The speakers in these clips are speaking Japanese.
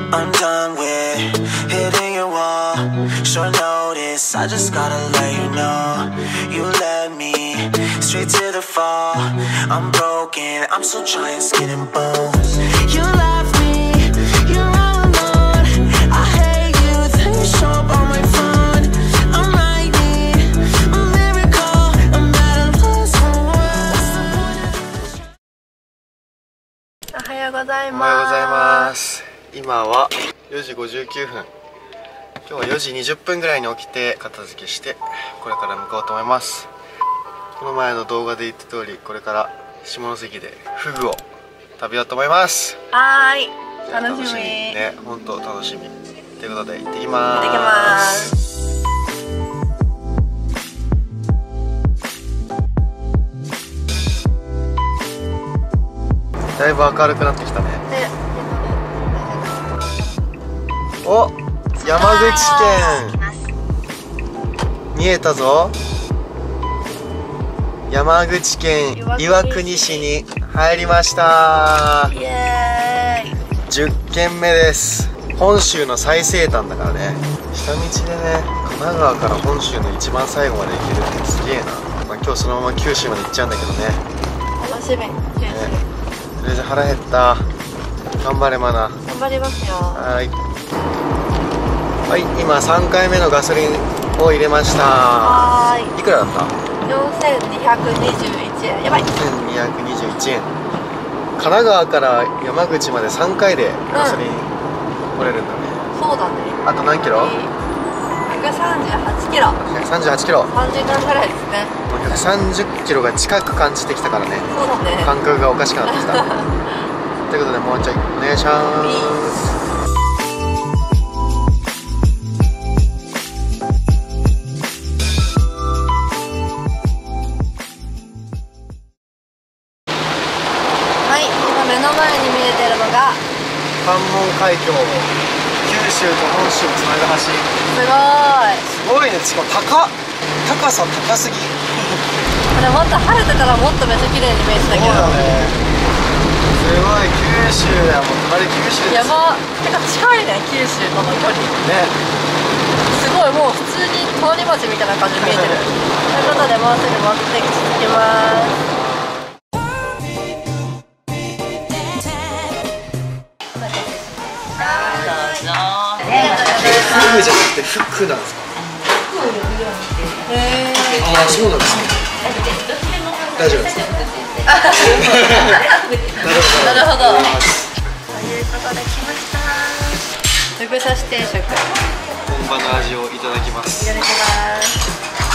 I'm done with hitting your wall. Short notice, I just gotta let you know. You led me straight to the fall. I'm broken, I'm still trying skin and bones. You left me, you're all alone. I hate you, then you show up on my phone. I might need a miracle, I'm at a loss for words. おはようございます。 おはようございます。今は4時59分。今日は4時20分ぐらいに起きて片付けしてこれから向かおうと思います。この前の動画で言った通り、これから下関でフグを食べようと思います。 はーい、楽しみね、本当楽しみということで行ってきます。 行ってきます。 だいぶ明るくなってきたね。お、山口県見えたぞ。山口県岩国市に入りました。 イエーイ。 10軒目です。本州の最西端だからね。下道でね、神奈川から本州の一番最後まで行けるってすげえな。まあ、今日そのまま九州まで行っちゃうんだけどね。 楽しみ。九州。 とりあえず腹減った。頑張れマナ。 頑張りますよ。 はい、今3回目のガソリンを入れました。 はーい。 いくらだった？ 4221円。やばい。 1221円。神奈川から山口まで3回でガソリン取れるんだね。 そうだね。 あと何キロ 138キロ。 138キロ。 30分ぐらいですね。 もう130キロが近く感じてきたからね。 そうだね。 感覚がおかしくなってきた。ということでもうちょいお願いします。関門海峡、九州と本州をつなぐ橋。 すごいね。しかも高さ高すぎ。 これもっと晴れてたらもっとめっちゃ綺麗に見えてたけど。 そうだね。すごい九州だよ。もう隣九州です。 山てか近いね、九州との距離ね。 すごい、もう普通に隣町みたいな感じで見えてる。ということでもうすぐ目的地着きます。 フグじゃなくてフックなんですか？ああ、そうなんですね。大丈夫です。 なるほど。ということで来ました。フグ刺し定食。 本場の味をいただきます。 いただきます。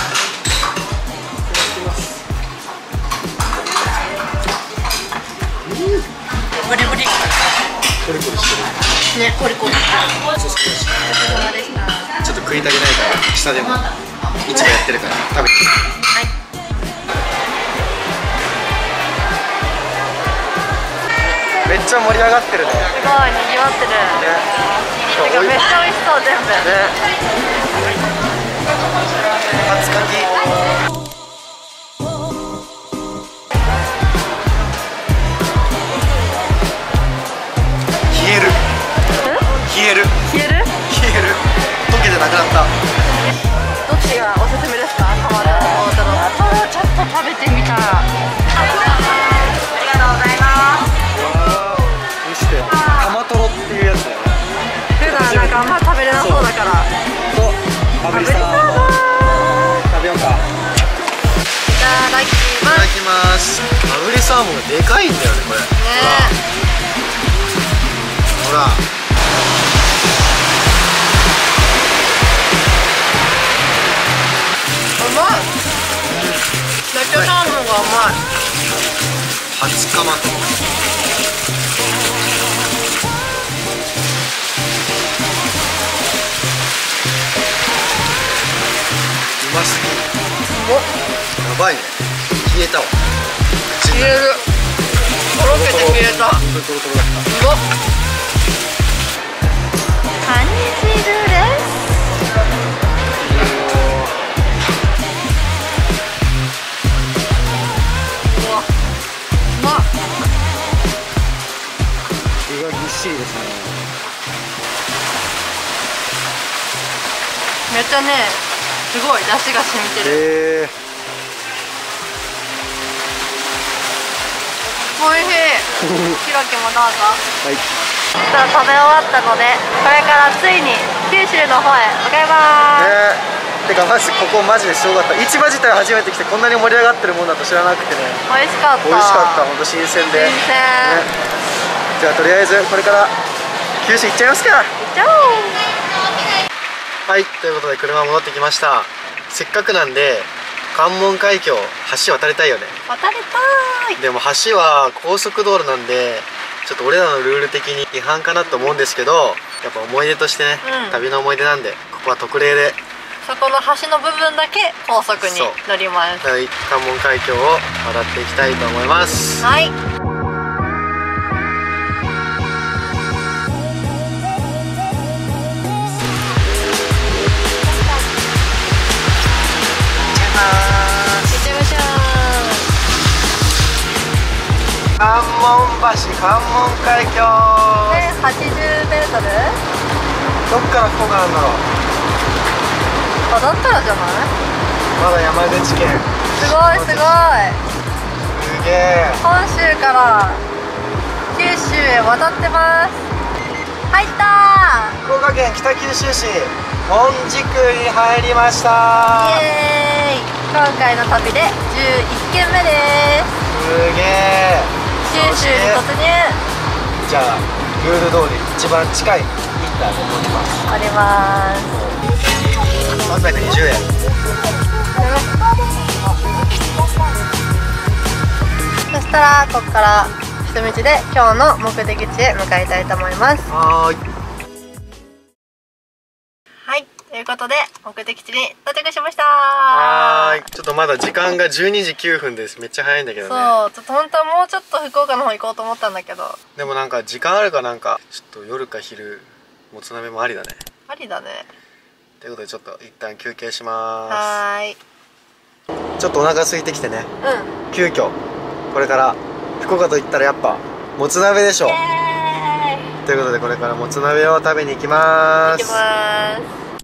ブリブリ。 コリコリしてる。 ね、コリコリ。 お疲れ様でした。ちょっと食いたくないから下でも市場やってるから食べて。 はい。 めっちゃ盛り上がってるね。 すごい賑わってる。てかめっちゃ美味しそう全部。 ね。初かき。消える。溶けてなくなった。 どっちがおすすめですか？玉と大トロ。ちょっと食べてみた。ありがとうございます。 見して。玉トロっていうやつだよね。 普段なんかあんま食べれなそうだから。 そう。炙りサーモン。食べようか。 いただきます。 いただきます。炙りサーモンがでかいんだよねこれ。 ね。 ほら。 うまい。めっちゃサーモンが甘い。 初カマト。うますぎる。やばいね。消えたわ。 消える。とろけて消えた。 トロトロだった。 うまっ。カニ汁です。 具がぎっしりですね。 めっちゃねすごい出汁が染みてる。おいしい。ひろきもどうぞ。 はい。 食べ終わったので、これからついに九州の方へ向かいます。 てかマジここマジですごかった。市場自体初めて来てこんなに盛り上がってるもんだと知らなくてね。 美味しかった。 美味しかった。本当新鮮で。 新鮮。 じゃあとりあえずこれから九州行っちゃいますか。 行っちゃおう。 はい、ということで車戻ってきました。せっかくなんで関門海峡橋渡りたいよね。 渡りたい。 でも橋は高速道路なんでちょっと俺らのルール的に違反かなと思うんですけど、やっぱ思い出としてね、旅の思い出なんでここは特例でそこの橋の部分だけ高速に乗ります。 関門海峡を渡っていきたいと思います。 はい。 関門橋、関門海峡。 1080m。 どっから福岡なんだろう。 あ、だったらじゃない？ まだ山口県。 すごいすごい。 すげえ。 本州から九州へ渡ってます。入ったー。 福岡県北九州市門司区に入りました。 イエーイ。今回の旅で11軒目です。 すげえ。 九州に突入。 じゃあルール通り一番近いインターで乗ります。 乗ります。 320円。 そしたらここから下道で今日の目的地へ向かいたいと思います。 はい。 ということで目的地に到着しました。 はい。ちょっとまだ時間が12時9分です。めっちゃ早いんだけどね。 そう、ちょっと本当はもうちょっと福岡の方行こうと思ったんだけど、 でもなんか時間あるかなんかちょっと夜か昼もつ鍋もありだね。 ありだね。 ということでちょっと一旦休憩しまはーい。 す。ちょっとお腹空いてきてね、急遽これから福岡といったらやっぱもつ鍋でしょ。ということでこれからもつ鍋を食べに行きまーす。 行きまーす。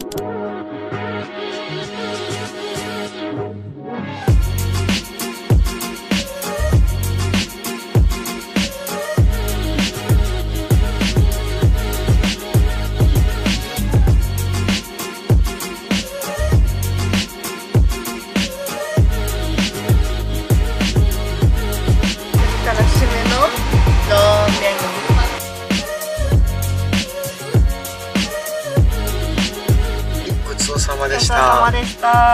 ごちそうさまでした。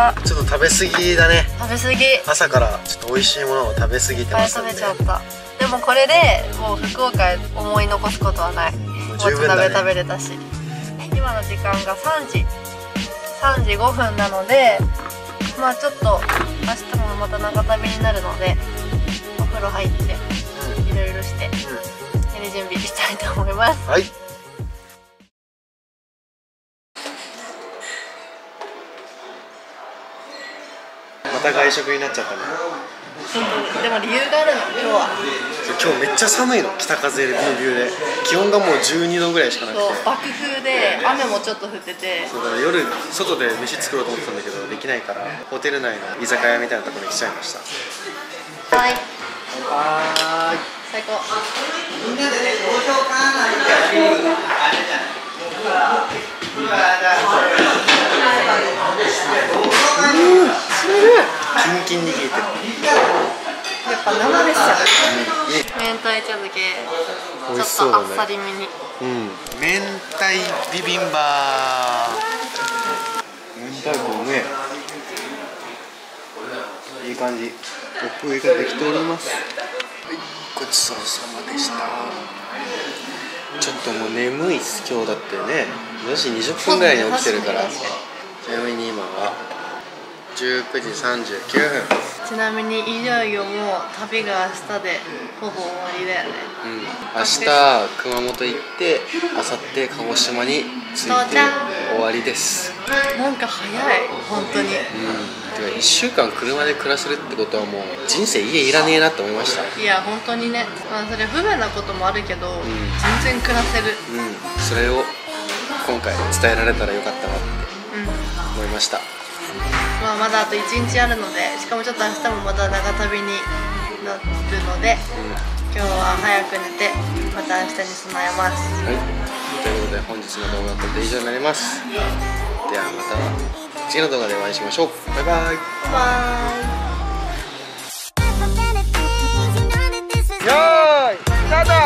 ちょっと食べ過ぎだね。 食べ過ぎ。 朝からちょっと美味しいものを食べ過ぎてますんで。 食べちゃった。でもこれでもう福岡へ思い残すことはない。も十分だね。 もつ鍋食べれたし。今の時間が3時5分なので、まあちょっと明日もまた長旅になるのでお風呂入っていろいろして寝る準備したいと思います。 はい。また外食になっちゃったね。 でも理由があるの今日は。 今日めっちゃ寒いの。北風でビュービューで気温がもう12度ぐらいしかなくて、 そう爆風で雨もちょっと降ってて、 そうだから夜外で飯作ろうと思ってたんだけどできないからホテル内の居酒屋みたいなところに来ちゃいました。 はい、 はーい。 最高。 みんなでね、同票かな。キンキンに冷えてる。 やっぱ生ですよ。明太茶漬け、 美味しちそうだね。 ょっとあっさりめに。 明太ビビンバ。明太子うめえ。いい感じ。お風ができております。ごちそうさまでした。ちょっともう眠いっす。今日だってね4時20分ぐらいに起きてるから。ちなみに今は19時39分。 ちなみにいよいよもう旅が明日でほぼ終わりだよね。 明日熊本行って明後日鹿児島に着いて終わりです。 なんか早い本当に。 てか1週間車で暮らせるってことはもう人生家いらねえなって思いました。 いや本当にね、まあそれ不便なこともあるけど、全然暮らせる。 それを今回伝えられたらよかったなっていました。 まあまだあと1日あるので、しかもちょっと明日もまた長旅になるので、今日は早く寝てまた明日に備えます。 はい、ということで本日の動画はこれで以上になります。ではまた次の動画でお会いしましょう。バイバイ。 バイ。 よーいスタート。